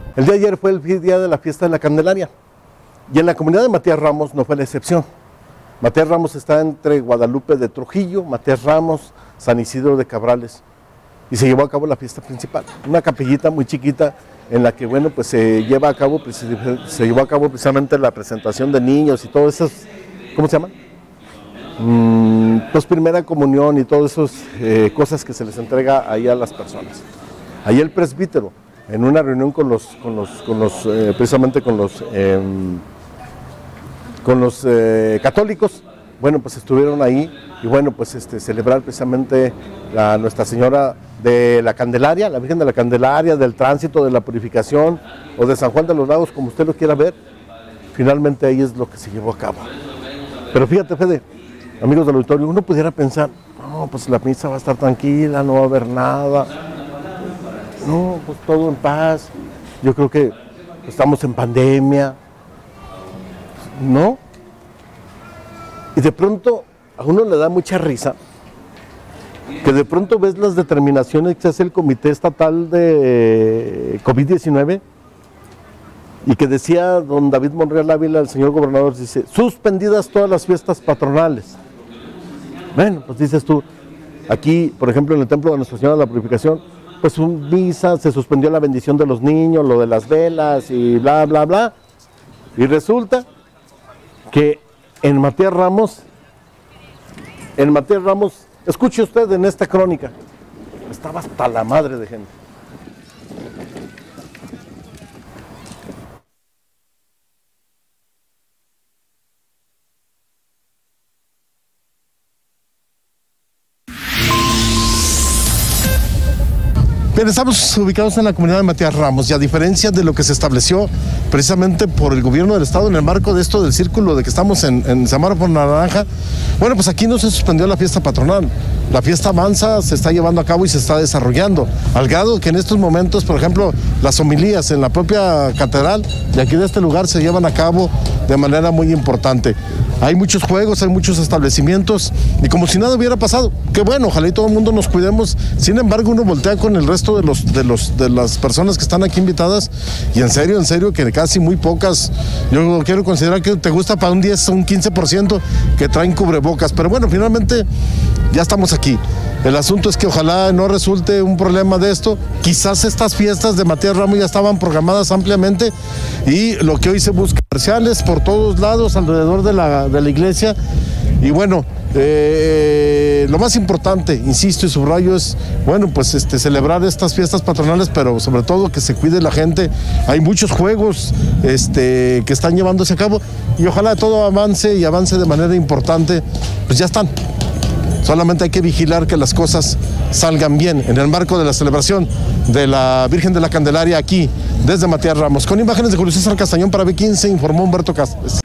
El día de ayer fue el día de la fiesta de la Candelaria y en la comunidad de Matías Ramos no fue la excepción. Matías Ramos está entre Guadalupe de Trujillo, Matías Ramos, San Isidro de Cabrales y se llevó a cabo la fiesta principal, una capillita muy chiquita en la que, bueno, pues se llevó a cabo precisamente la presentación de niños y todas esas, ¿cómo se llama? Pues primera comunión y todas esas cosas que se les entrega ahí a las personas. Ahí el presbítero, en una reunión precisamente con los católicos, bueno, pues estuvieron ahí y bueno, pues celebrar precisamente a Nuestra Señora de la Candelaria, la Virgen de la Candelaria, del Tránsito, de la Purificación o de San Juan de los Lagos, como usted lo quiera ver. Finalmente ahí es lo que se llevó a cabo. Pero fíjate, Fede, amigos del auditorio, uno pudiera pensar, no, pues la misa va a estar tranquila, no va a haber nada. No, pues todo en paz. Yo creo que estamos en pandemia, ¿no? Y de pronto a uno le da mucha risa que de pronto ves las determinaciones que hace el Comité Estatal de COVID-19 y que decía don David Monreal Ávila, el señor gobernador, dice, suspendidas todas las fiestas patronales. Bueno, pues dices tú, aquí, por ejemplo, en el Templo de Nuestra Señora de la Purificación, pues misa, se suspendió la bendición de los niños, lo de las velas y bla, bla, bla. Y resulta que en Matías Ramos, escuche usted en esta crónica, estaba hasta la madre de gente. Bien, estamos ubicados en la comunidad de Matías Ramos y a diferencia de lo que se estableció precisamente por el gobierno del estado en el marco de esto del círculo de que estamos en semáforo naranja, bueno, pues aquí no se suspendió la fiesta patronal. La fiesta avanza, se está llevando a cabo y se está desarrollando, al grado que en estos momentos, por ejemplo, las homilías en la propia catedral de aquí de este lugar se llevan a cabo de manera muy importante. Hay muchos juegos, hay muchos establecimientos y como si nada hubiera pasado. Qué bueno, ojalá y todo el mundo nos cuidemos. Sin embargo, uno voltea con el resto de las personas que están aquí invitadas y en serio, que casi muy pocas, yo quiero considerar que te gusta para un 10 o un 15% que traen cubrebocas, pero bueno, finalmente ya estamos aquí. El asunto es que ojalá no resulte un problema de esto. Quizás estas fiestas de Matías Ramos ya estaban programadas ampliamente y lo que hoy se busca, comerciales por todos lados alrededor de la iglesia. Y bueno, lo más importante, insisto y subrayo, es, bueno, pues celebrar estas fiestas patronales, pero sobre todo que se cuide la gente. Hay muchos juegos que están llevándose a cabo y ojalá todo avance y avance de manera importante. Pues ya están. Solamente hay que vigilar que las cosas salgan bien en el marco de la celebración de la Virgen de la Candelaria aquí, desde Matías Ramos. Con imágenes de Julio César Castañón para B15, informó Humberto Castres.